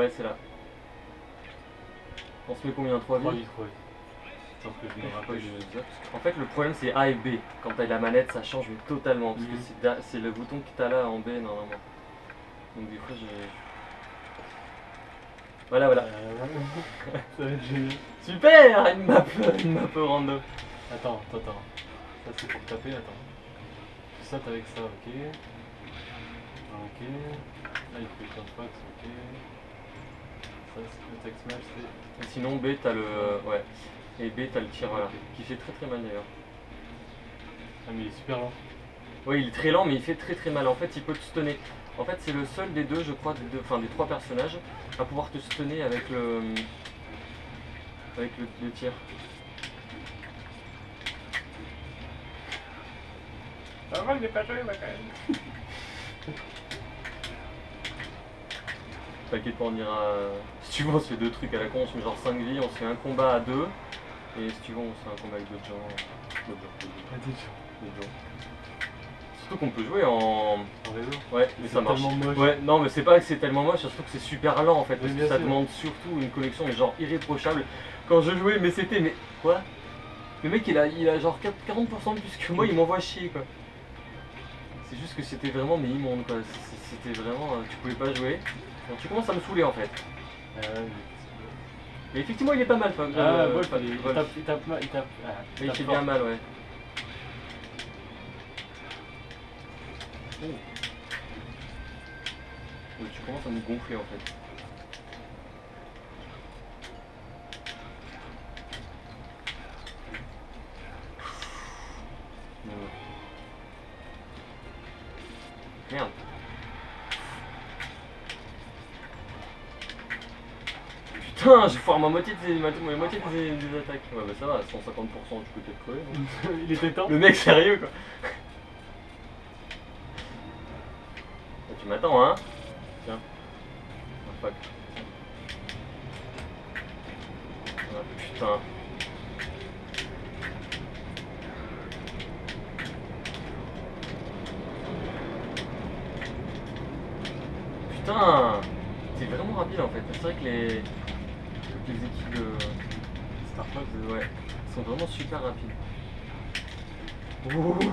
Ouais, c'est là. On se met combien? 3 3 vies? vies, 3 vies. Sauf que je me rappelle. En fait, le problème c'est A et B. Quand t'as la manette, ça change mais totalement. Parce que c'est le bouton que t'as là en B normalement. Donc, des fois, j'ai. Voilà, voilà. Ça va être génial. Super! Une map random. Attends. Ça c'est pour taper, attends. Tu sautes avec ça, ok. Ok. Là il fait comme Fox, ok. Ça c'est le text match, c'est. Et sinon B t'as le. Ouais. Et B t'as le tir là. Qui fait très mal d'ailleurs. Ah mais il est super lent. Ouais, il est très lent mais il fait très mal. En fait il peut te stunner. En fait c'est le seul des deux je crois, des 3 personnages à pouvoir te stunner avec le. Avec le tir. Ah ouais, il est pas joué, quand même. T'inquiète pas, on ira. Si tu veux, on se fait 2 trucs à la con, on se met genre 5 vies, on se fait un combat à 2. Et si tu veux, on se fait un combat avec d'autres gens. D'autres gens. Surtout qu'on peut jouer en réseau. Ouais, mais ça marche. Moche. Ouais, non, mais c'est pas que c'est tellement moche, surtout que c'est super lent en fait. Parce Oui, que ça sûr. demande surtout une connexion, mais genre irréprochable. Quand je jouais, mais c'était. Mais quoi? Le mec il a genre 40% de plus que moi, il m'envoie chier quoi. C'est juste que c'était vraiment mais immonde quoi. C'était vraiment. Tu pouvais pas jouer. Donc tu commences à me saouler en fait. Mais effectivement, il est pas mal. Wolf, il tape. Il fait bien mal, ouais. Oh. Ouais, tu commences à me gonfler en fait. Merde. Putain, je foire ma moitié des attaques. Ouais bah ça va, 150% tu peux peut-être crever. Il était temps. Le mec sérieux quoi. Tu m'attends hein. Tiens. Ah, fuck. Ah, putain. Putain. C'est vraiment rapide en fait. C'est vrai que les équipes de Star Fox, ouais, sont vraiment super rapides. Ouh.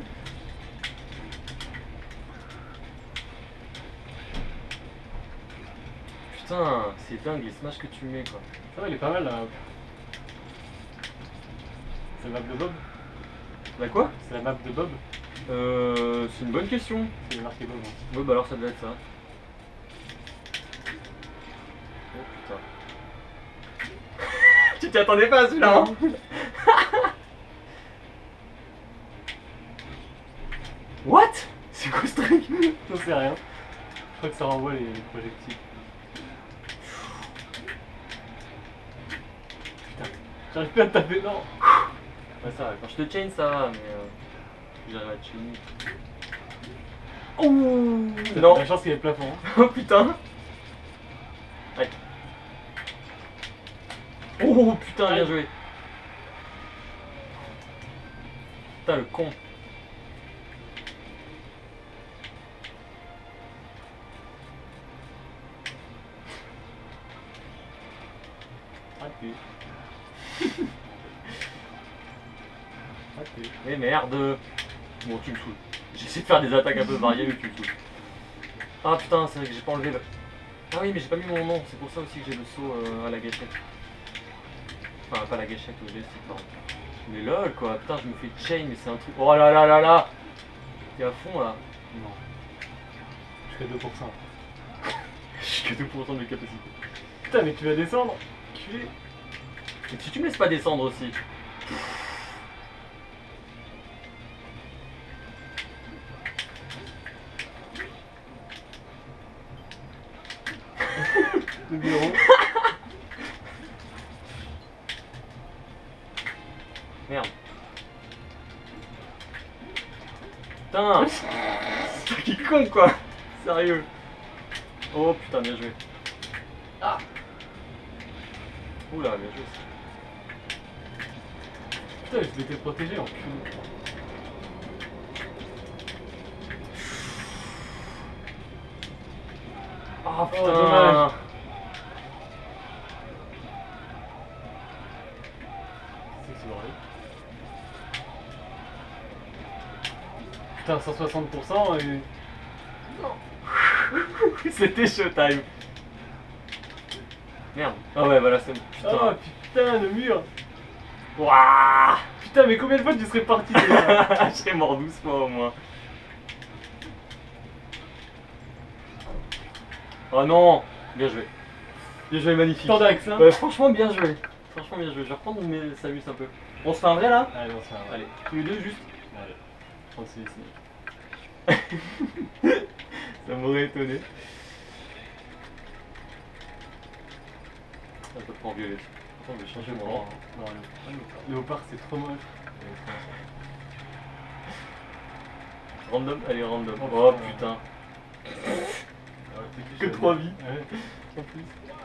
Putain, c'est dingue les smash que tu mets quoi. Ça va, il est pas mal là. C'est la map de Bob? La quoi? C'est la map de Bob? C'est une bonne question. C'est marqué Bob. Ouais bah alors ça doit être ça. Oh putain. Tu t'y attendais pas à celui-là hein? What? C'est quoi ce truc? J'en sais rien. Je crois que ça renvoie les projectiles. Putain, j'arrive plus à te taper, non. Ouais ça va, quand je te chain ça va, mais j'arrive à te chainer. Ouh. Non. La chance qu'il y ait le plafond. Oh putain. Aïe. Oh putain, bien joué. Putain le con. Raté. Raté. Mais merde. Bon tu me saoules. J'essaie de faire des attaques un peu variées mais tu me saoules. Ah putain, c'est vrai que j'ai pas enlevé le... Ah oui mais j'ai pas mis mon nom, c'est pour ça aussi que j'ai le saut à la gâchette. Enfin pas la gâchette, au joystick pardon. Mais lol quoi, putain je me fais chain mais c'est un truc... Oh là là là là. T'es à fond là. Non. Je fais 2%. Je suis que 2% de mes capacités. Putain mais tu vas descendre. Culé. Et si tu me laisses pas descendre aussi. Le bureau. Merde. Putain. C'est qui con quoi. Sérieux. Oh putain bien joué. Ah. Oula bien joué. Putain je m'étais protégé en cul. Ah Oh, putain. dommage. putain, 160% et... C'était showtime. Merde. Ah ouais, voilà, c'est... Putain. Oh putain, le mur. Wouah. Putain, mais combien de fois tu serais parti déjà? Je serais mort 12 fois au moins. Oh non. Bien joué. Bien joué, magnifique. Tandax, hein. Ouais, franchement, bien joué. Franchement, bien joué. Je vais reprendre mes Samus un peu. On se fait un vrai là? Allez, on se fait un vrai. Allez, tous les deux juste. Allez. Je pense que c'est ici. Ça m'aurait étonné. Un peu en violet. Attends, je vais changer mon rang. Non, Léopard, c'est trop moche. Random? Allez, random. Oh, Oh putain. putain. Ouais, Que 3 vies. Ouais. En plus.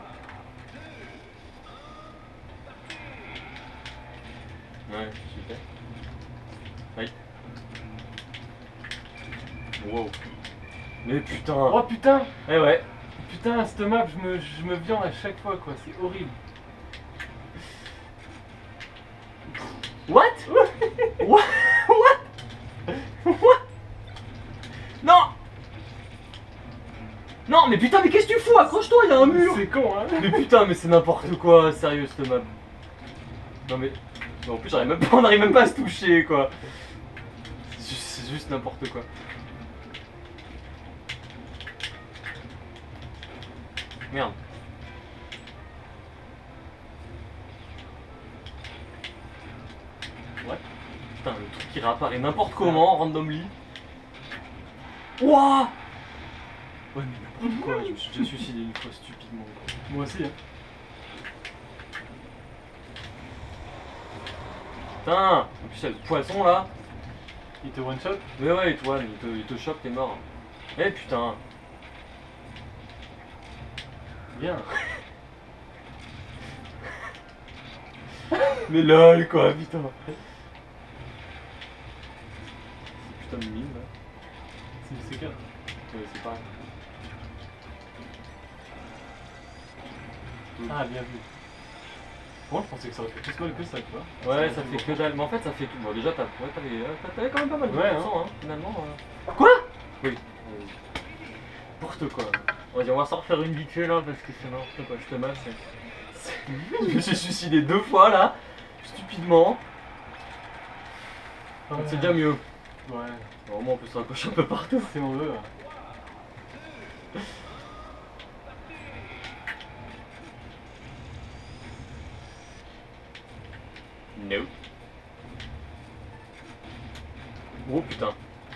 Ouais, super. Aïe. Wow. Mais putain. Oh putain. Eh ouais. Putain, cette map, je me viande à chaque fois, quoi. C'est horrible. What? What? What? What? Non. Non, mais putain, mais qu'est-ce que tu fous? Accroche-toi, il y a un mur. C'est con, hein. Mais putain, mais c'est n'importe quoi, sérieux cette map. Non mais... mais en plus on n'arrive même pas à se toucher quoi. C'est juste n'importe quoi. Merde. What? Putain, le truc qui réapparaît n'importe comment, randomly. Wouah. Ouais mais n'importe quoi, je me suis déjà suicidé une fois stupidement quoi. Moi aussi, hein. Putain, en plus il y a le poisson là. Il te one shot. Mais ouais, Étoile, il te chope, t'es mort. Eh putain. Bien. Mais lol quoi, putain. Putain de mine là. C'est du C4. C'est pareil. Ah, bien vu. Bon, je pensais que ça aurait fait plus mal que ça, tu vois. Ouais, ça fait que dalle. Mais en fait, ça fait tout. Bon, déjà, t'avais quand même pas mal de Ouais, poissons, hein, finalement. Quoi? Oui. N'importe quoi. Vas-y, on va s'en refaire une vite fait là parce que c'est n'importe quoi. Je te masse. Je me suis suicidé 2 fois là, stupidement. Ouais. C'est déjà mieux. Ouais. Bon, au moins, on peut se raccrocher un peu partout. C'est mon vœu. No. Oh putain.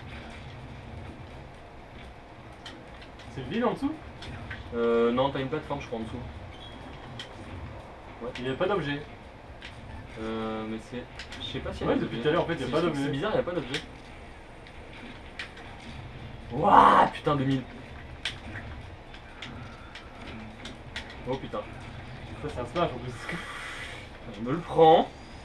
C'est vide en dessous? Non, t'as une plateforme, je crois, en dessous. Il n'y a pas d'objet. Mais c'est. Je sais pas si. Ouais, depuis tout à l'heure, en fait, il n'y a pas d'objet. C'est bizarre, il n'y a pas d'objet. Wouah, putain de mine. Oh putain. Ça, c'est un smash en plus. Je me le prends.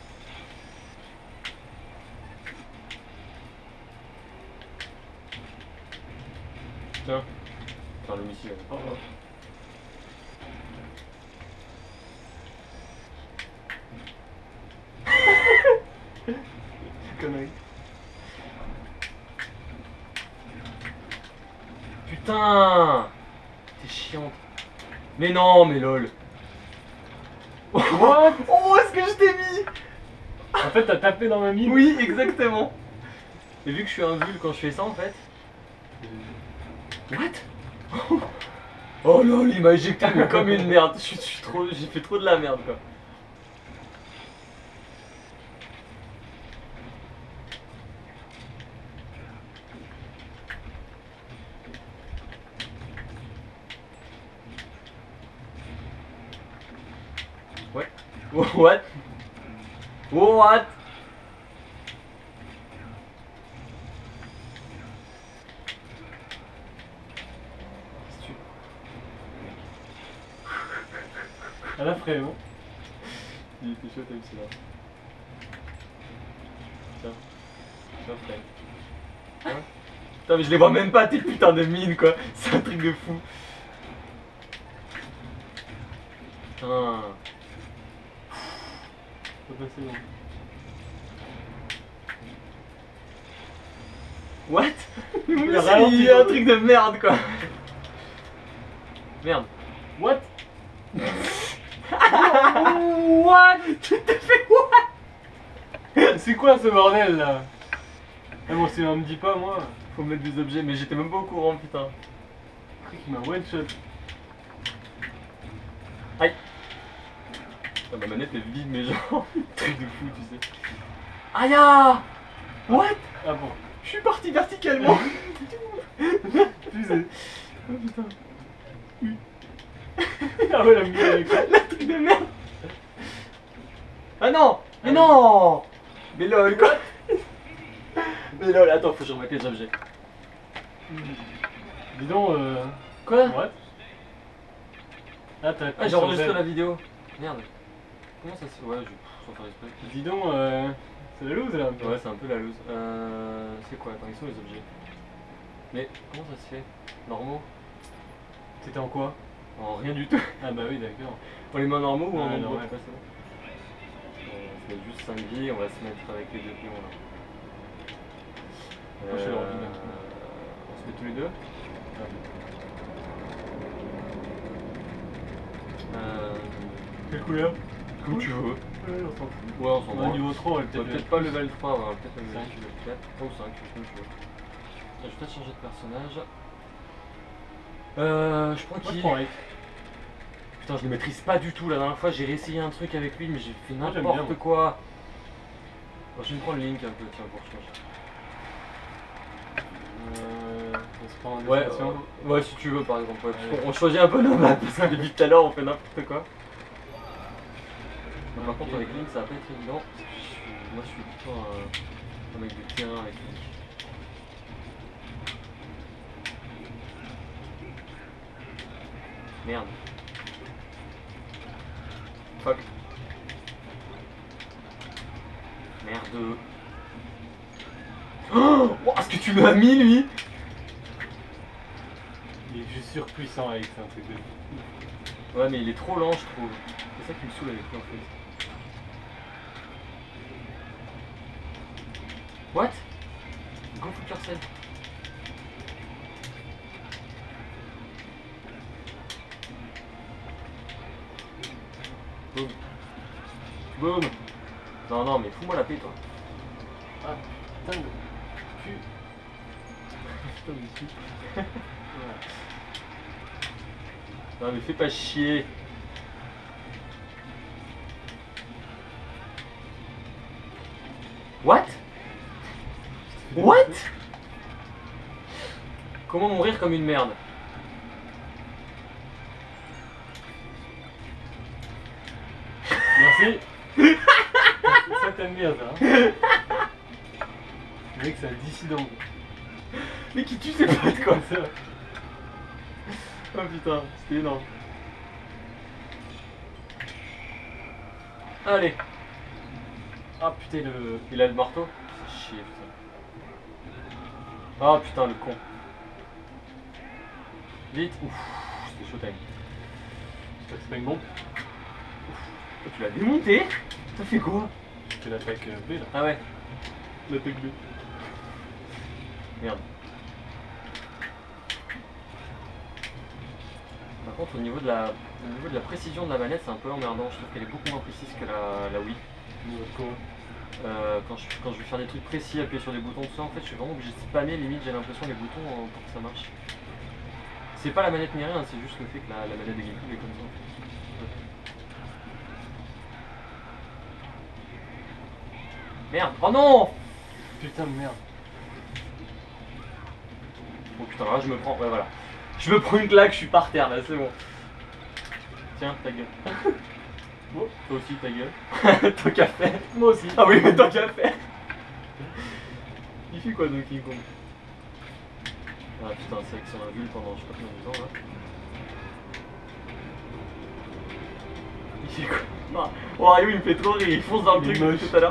Tiens. Enfin, le missile. Oh, oh. Connerie. Putain. T'es chiante. Mais non, mais lol. What? Oh, est-ce que je t'ai mis? En fait, t'as tapé dans ma mine. Oui, exactement. Et vu que je suis un vul quand je fais ça en fait. What? Oh lol, il m'a éjecté mais comme une merde. J'ai fait trop de la merde quoi. Ouais. What? What? À la fraie, hein. Il était chaud, t'as vu celui-là. Tiens. Tiens, frère. Hein? Putain, mais je les vois même pas, tes putains de mines, quoi. C'est un truc de fou. Putain. Faut passer, bon. What? Il a C'est ralenti, un truc de merde quoi. Merde. What? What? Tu t'es fait what? C'est quoi ce bordel là? Ah bon, si on me dit pas, moi. Faut mettre des objets, mais j'étais même pas au courant, putain. Le truc il m'a one shot. Aïe. Ah, ma manette est vide, mais genre. Truc de fou, tu sais. Aïe ah. What? Ah bon. Je suis parti verticalement. Fusée. Oh putain. Ah ouais, la musique avec ça. La truc de merde. Ah non. Mais non. Mais lol quoi. Mais lol, attends, faut que je remette les objets. Dis donc, Quoi? what? Ah, t'as Ah, j'ai enregistré la vidéo. Merde. Comment ça se fait? Ouais, je sans faire exprès. Dis donc, c'est la loose là. Ouais, c'est un peu la loose. C'est quoi? Attends, ils sont les objets. Mais comment ça se fait? Normaux? T'étais en quoi? En rien du tout. Ah bah oui, d'accord. On les met en normaux ou en Ah, normaux? normal. Ouais, c'est bon. On se met juste 5 vies, on va se mettre avec les deux pions là. Moi, je fais l'ordinateur. On se met tous les deux? Ah, quelle couleur? Comme tu veux. Ouais, on s'en fout. Ouais, on s'en On est branle. niveau 3, on va Ouais, peut-être. peut-être pas level 3, on va peut-être level 5. 4 ou 5, comme tu veux. Je vais peut-être changer de personnage. Je prends Moi, je qui? prends Rick. Putain, je le maîtrise pas du tout. La dernière fois, j'ai réessayé un truc avec lui, mais j'ai fait Moi, j'aime n'importe bien. quoi. Bon, je vais me prendre Link un peu, tiens, pour changer. On se prend en Ouais, destination. ouais, si tu veux, par exemple. Ouais, Allez. on choisit un peu nos maps, parce que depuis tout à l'heure, on fait n'importe quoi. Bon, par contre, avec Link, ça va pas être évident. Parce que moi, je suis plutôt un mec de terrain avec Link. Merde. Fuck. Merde. Oh, est-ce que tu l'as mis lui? Il est juste surpuissant avec ça, un truc de fou. Ouais mais il est trop lent je trouve. C'est ça qui me saoule avec lui en fait. What? Go fuck yourself. Boum. Boum. Non non mais fous-moi la paix toi. Ah, putain de cul. Putain de cul. Non mais fais pas chier. What? What? Comment mourir comme une merde? Merci. Ça t'aime bien ça. Hein. Mec, c'est un dissident. Mais qui tue ses potes quoi? Ça. Oh putain, c'était énorme. Allez. Ah putain, le. Il a le marteau? C'est chier putain. Ah putain le con. Vite. Ouf, c'était chaud time. J'espère que c'est pas une bombe. Oh, tu l'as démonté? T'as fait quoi? C'est l'attaque B là. Ah ouais. L'attaque B. Merde. Par contre au niveau de la précision de la manette c'est un peu emmerdant, je trouve qu'elle est beaucoup moins précise que la Wii. Niveau de quoi? Quand je vais faire des trucs précis, appuyer sur des boutons, tout ça, en fait je suis vraiment obligé de spammer, limite j'ai l'impression les boutons pour que ça marche. C'est pas la manette ni rien, c'est juste le fait que la manette de GameCube est comme ça. Merde, oh non! Putain de merde. Oh putain, là je me prends, ouais voilà. Je me prends une claque, je suis par terre là, c'est bon. Tiens, ta gueule. Oh, toi aussi ta gueule. Tant qu'à faire. Moi aussi. Ah oui, mais tant qu'à faire. Il fait quoi Donkey Kong? Ah putain, c'est vrai que si on a vu pendant je sais pas combien de temps là. Il fait quoi? Non. Oh Ryu il me fait trop rire, il fonce dans le Il est truc moche. tout à l'heure.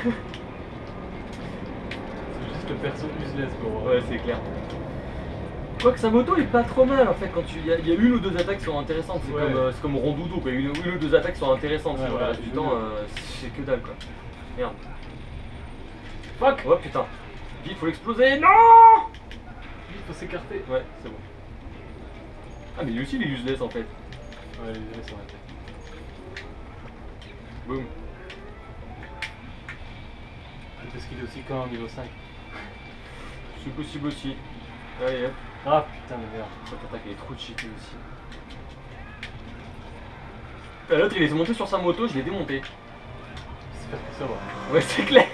C'est juste le perso useless pour moi. Ouais, c'est clair. Quoique sa moto est pas trop mal en fait, quand il y a une ou deux attaques qui sont intéressantes, c'est Ouais. comme Rondoudou quoi, une ou deux attaques qui sont intéressantes, Ouais, sinon, le voilà, reste du je temps veux c'est que dalle quoi. Merde. Fuck. Oh putain. Vite, faut l'exploser. Non. Il faut s'écarter. Ouais, c'est bon. Ah, mais lui aussi, il est useless en fait. Ouais, les yeux sont ratés. Boum. Parce qu'il est aussi quand niveau 5. C'est possible aussi. Allez, hop. Ah putain de merde. Cette attaque elle est trop cheatée aussi. L'autre il est monté sur sa moto, je l'ai démonté. J'espère que ça va. Ouais, c'est clair.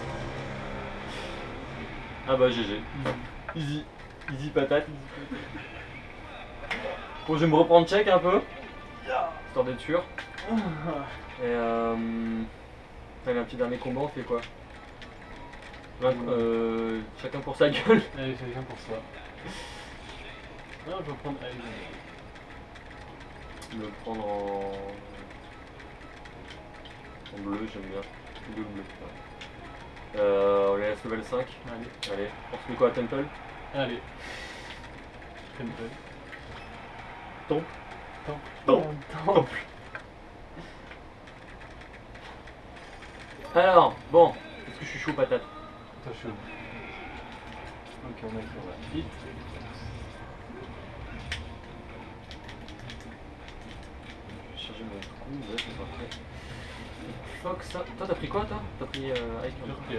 Ah bah GG. Easy. Easy patate. Bon, je vais me reprendre check un peu. Histoire d'être sûr. Et allez, un petit dernier combat, on fait quoi? Chacun pour sa gueule. Allez, chacun pour ça. Non, je vais prendre Aiden. Le prendre en bleu, j'aime bien. Bleu, bleu. Ouais. On les laisse level 5. Allez, on se met quoi à Temple? Allez. Temple. Temple. Alors, bon, est-ce que je suis chaud patate? Toi chaud. Ok, on a fait la vite. Je vais charger mon coup, ouais, c'est parfait. Fox, ça. Toi, t'as pris quoi, toi? T'as pris Ike? J'ai repris Ike.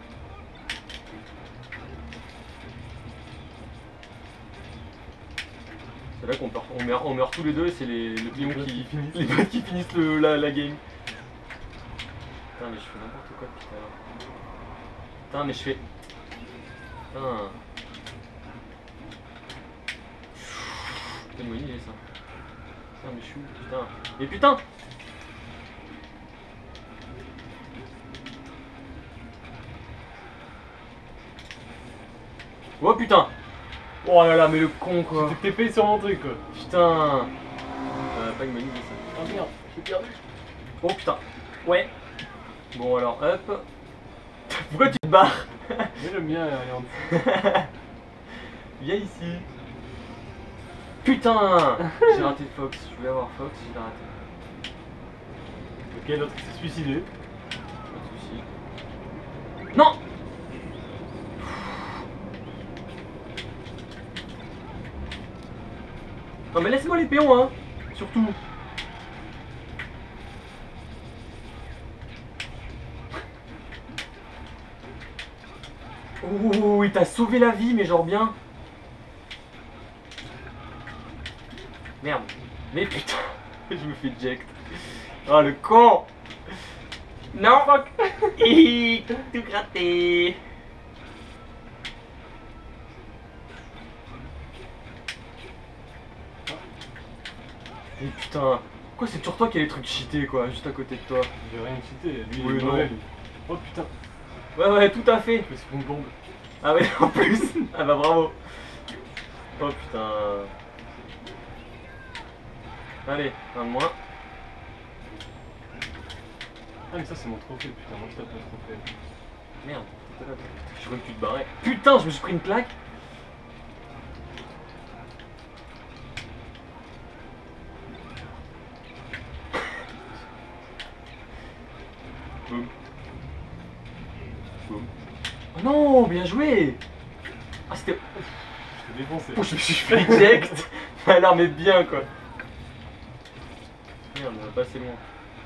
C'est là qu'on meurt tous les deux et c'est les pions qui finissent. Les bots qui finissent la game. Putain, mais je fais n'importe quoi depuis tout à l'heure. Putain, mais je fais. Putain. Putain, il est ça. Putain, mais je suis où? Putain. Mais putain! Oh putain! Oh là là, mais le con quoi! T'es TP sur mon truc quoi! Putain! Pas une bonne idée ça. Oh merde, j'ai perdu! Oh putain! Ouais! Bon alors, hop! Pourquoi tu te barres? Mais le mien est en dessous. Viens ici! Putain! J'ai raté Fox, je voulais avoir Fox, je l'ai raté. Ok, l'autre s'est suicidé. Pas de soucis. Non! Non mais laisse-moi les péons hein! Surtout! Oh, il t'a sauvé la vie, mais genre bien! Merde! Mais putain! Je me fais eject! Oh le con! Non! Fuck! Hi, tout gratté! Et putain! Pourquoi c'est toujours toi qui as les trucs cheatés quoi, juste à côté de toi? J'ai rien cheaté, lui Oui, il est non. mauvais lui. Oh putain! Ouais, tout à fait! Je me suis pris une bombe. Ah ouais, en plus! Ah bah bravo! Oh putain! Allez, un de moins. Ah mais ça c'est mon trophée, putain, moi je tape mon trophée. Merde, t'étais là. Je croyais que tu te barrais. Putain, je me suis pris une claque! Boum. Boum. Oh non, bien joué! Ah c'était... Je t'ai défoncé. Oh, je me suis fait eject! Alors mais bien quoi! Merde, on va passer loin.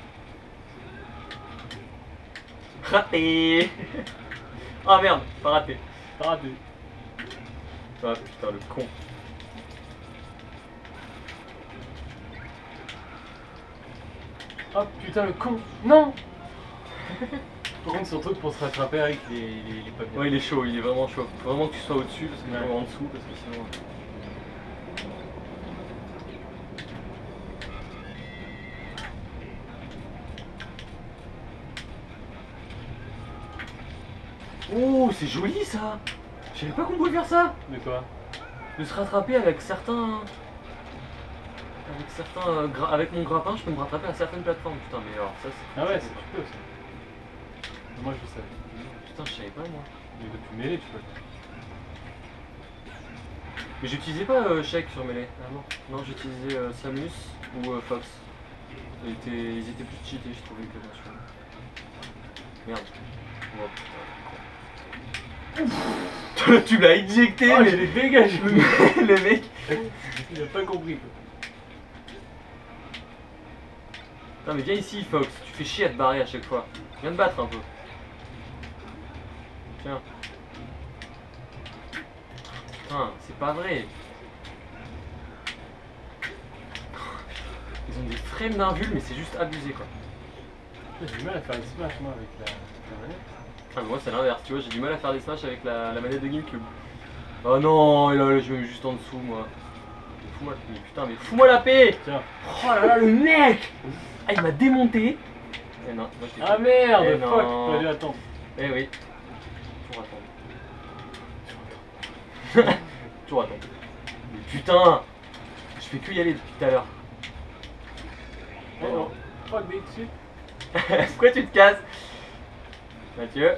Raté! Ah merde, pas raté. Pas raté. Ah putain le con. Oh putain le con! Non! Par contre son truc pour se rattraper avec il est pas bien. Ouais il est chaud, il est vraiment chaud. Faut vraiment que tu sois au-dessus parce que Ouais. en dessous parce que sinon. Oh c'est joli ça! Je savais pas qu'on pouvait faire ça! De quoi? De se rattraper avec certains. Avec mon grappin, je peux me rattraper à certaines plateformes. Putain, mais alors ça c'est. Ah ouais, c'est tu peux ça. Moi je sais. Putain, je savais pas moi. Mais depuis mêlée tu peux. Mais j'utilisais pas Shake sur Melee. Ah non. Non, j'utilisais Samus ou Fox. Ils étaient plus cheatés, je trouvais que machin. Merde. Oh putain. Tu l'as éjecté, Oh, mais je l'ai dégagé. le mec. Il a pas compris quoi. Non mais viens ici Fox, tu fais chier à te barrer à chaque fois. Viens te battre un peu. Tiens. Putain, c'est pas vrai. Ils ont des frames d'invul mais c'est juste abusé quoi. J'ai du mal à faire les smash moi avec la manette. Ah mais moi c'est l'inverse, tu vois, j'ai du mal à faire des smash avec la manette de GameCube. Oh non, là, je me mets juste en dessous moi. Fous-moi, mais putain, mais fous-moi la paix. Tiens. Oh là là, le mec. Ah il m'a démonté. Eh non, moi je t'ai Ah fait. merde, Eh fuck, non. fallait attendre. Eh oui. Toujours attendre. Toujours attendre. Mais putain, je fais que y aller depuis tout à l'heure. Oh non, fuck des dessus. Pourquoi tu te casses, Mathieu?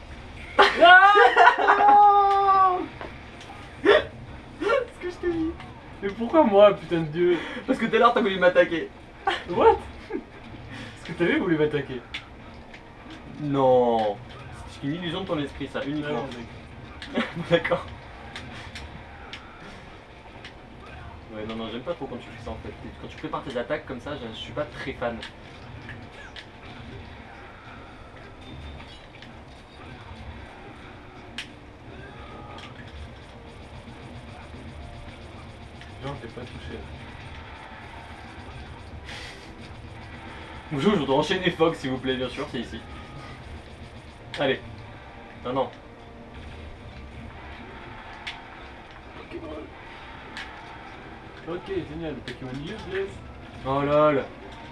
Ah Ce que je t'ai dit. Mais pourquoi moi, putain de dieu? Parce que tout à l'heure t'as voulu m'attaquer. What? Est-ce que t'avais voulu m'attaquer? Non. C'est une illusion de ton esprit ça, uniquement. Non, D'accord. Ouais, non, j'aime pas trop quand tu fais ça en fait. Quand tu prépares tes attaques comme ça, je suis pas très fan. genre, je l'ai pas touché. Bonjour, je voudrais enchaîner Fox s'il vous plaît, bien sûr, c'est ici. Allez. Non, non. Pokémon. Ok, génial, Pokémon useless. Oh lol.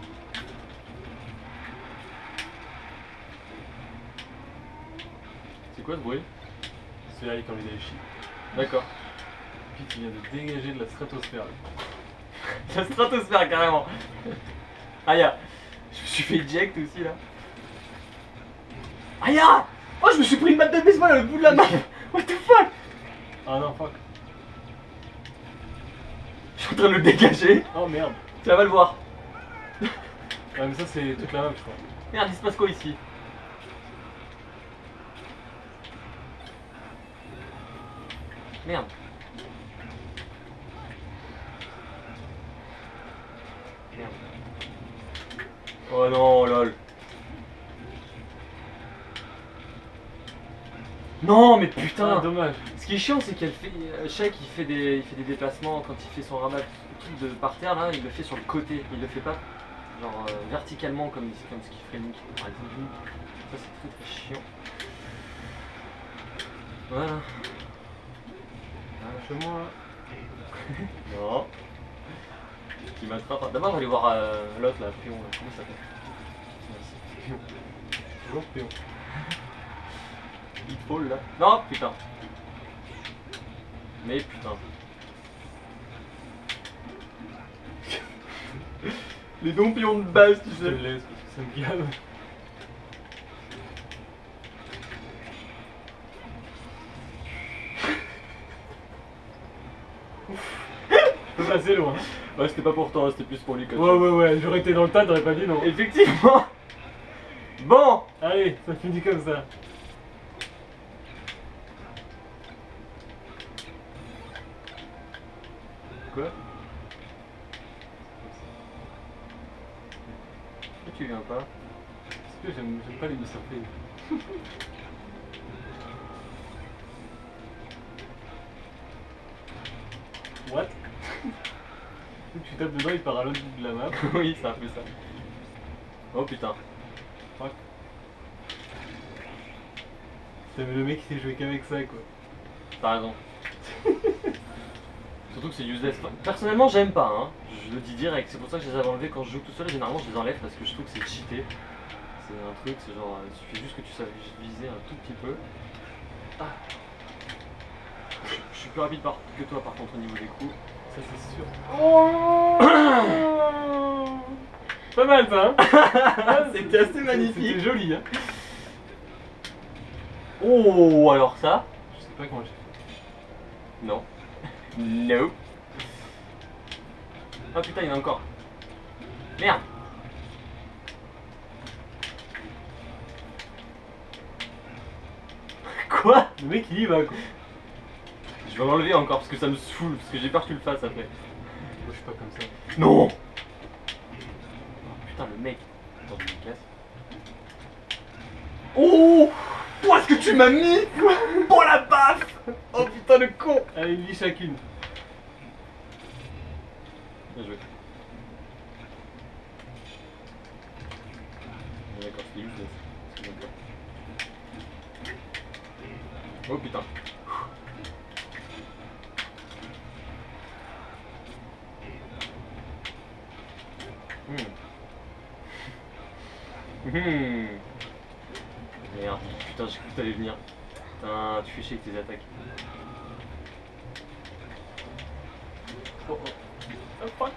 C'est quoi ce bruit? C'est là quand il a chier. D'accord. Puis qui vient de dégager de la stratosphère. La stratosphère carrément. Aïe, je me suis fait eject aussi là. Aïe. Oh, je me suis pris une batte de baseball à le bout de la main. What the fuck? Ah non, fuck. Je suis en train de le dégager. Oh merde. Tu vas le voir. Ouais, mais ça c'est toute la map, je crois. Merde, il se passe quoi ici? Merde. Merde. Oh non, lol. Non, mais putain. Ah, dommage. Ce qui est chiant, c'est qu'elle fait. Shake, il fait des déplacements quand il fait son rabat de par terre là, il le fait sur le côté. Il le fait pas genre verticalement comme ce qu'il ferait Nick par exemple. Ça c'est très très chiant. Voilà. Lâche-moi. Non. Qui m'attrape. D'abord, on va aller voir l'autre là, Pion. Là. Comment ça s'appelle? Pion. Toujours pion. Hitfall là. Non, putain. Mais putain. Les dompions de base, tu Je te sais. le laisse parce que ça me gave. C'est assez loin. Ouais, c'était pas pour toi, c'était plus pour lui. Ouais, j'aurais été dans le tas, t'aurais pas dit non. Effectivement. Bon. Allez, ça finit comme ça. Quoi? Pourquoi tu viens pas? Parce que j'aime pas les surprises. What? Tu tapes dedans, il part à l'autre bout de la map. Oui, c'est un peu ça. Oh putain. Fuck. Putain, mais le mec il s'est joué qu'avec ça quoi. T'as raison. Surtout que c'est useless. Enfin, personnellement, j'aime pas, hein. Je le dis direct. C'est pour ça que je les avais enlevés quand je joue tout seul. Généralement, je les enlève parce que je trouve que c'est cheaté. C'est un truc, c'est genre, il suffit juste que tu saches viser un tout petit peu. Ah. Je suis plus rapide que toi par contre au niveau des coups. Ça c'est sûr. Oh pas mal ça hein. C'était assez magnifique. C'était joli hein. Oh, alors ça? Je sais pas comment j'ai fait. Non. No. Oh putain, il y en a encore. Merde. Quoi? Quoi? Le mec il y va quoi. Je vais l'enlever encore parce que ça me saoule, parce que j'ai peur que tu le fasses après. Moi je suis pas comme ça. Non! Oh, putain, le mec. Attends, je me casse. Oh! Oh, est-ce que tu m'as mis? Oh la baffe! Oh putain, le con! Allez, une vie chacune. Bien joué. D'accord, c'est useless. C'est bon, oh putain. Merde, putain, j'ai cru que t'allais venir. Putain, tu fais chier avec tes attaques. Oh oh. Oh fuck.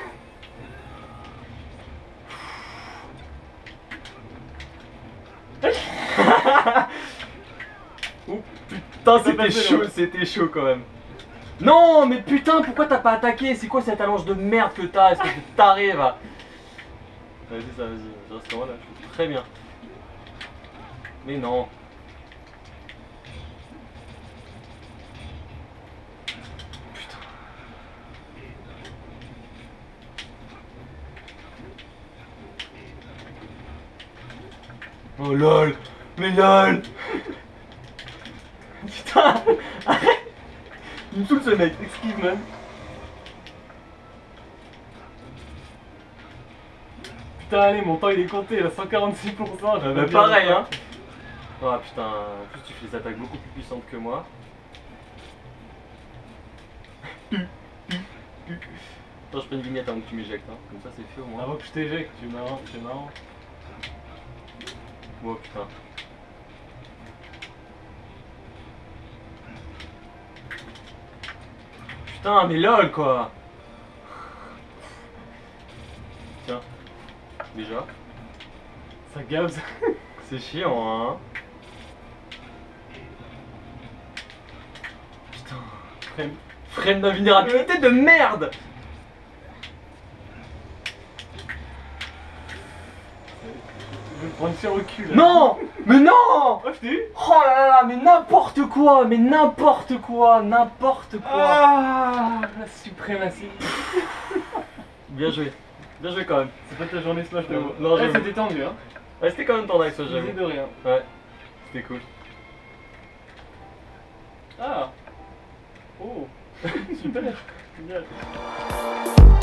Oh putain, c'était chaud quand même. Non, mais putain, pourquoi t'as pas attaqué? C'est quoi cette allonge de merde que t'as? Est-ce que tu t'arrives à... Vas-y, ça, vas-y, je reste là, je fais très bien. Mais non. Putain. Oh lol. Mais lol. Putain. Arrête. Il me saoule ce mec, excuse man. Putain, allez, mon temps il est compté, il a 146%. Bah, pareil, hein. Oh putain, en plus tu fais des attaques beaucoup plus puissantes que moi. Attends, je prends une vignette avant que tu m'éjectes, hein. Comme ça c'est fait au moins. Avant que je t'éjecte, tu es marrant, tu es marrant. Oh putain. Putain, mais lol quoi. Tiens, déjà. Ça gave ça. C'est chiant, hein. Putain. Freine d'invulnérabilité de merde. Je vais me prendre sur le cul là. Non. Mais non. Oh, je t'ai eu. Oh là là, mais n'importe quoi. Mais n'importe quoi. N'importe quoi. Ah, la suprématie. Bien joué. Bien joué quand même. C'est pas ta journée Smash de Non, moi. j'avoue. C'était tendu, hein. Ouais, c'était quand même ton axe, Je j'avoue. disais de rien. Ouais, c'était cool. Ah. Oh. Super. Génial.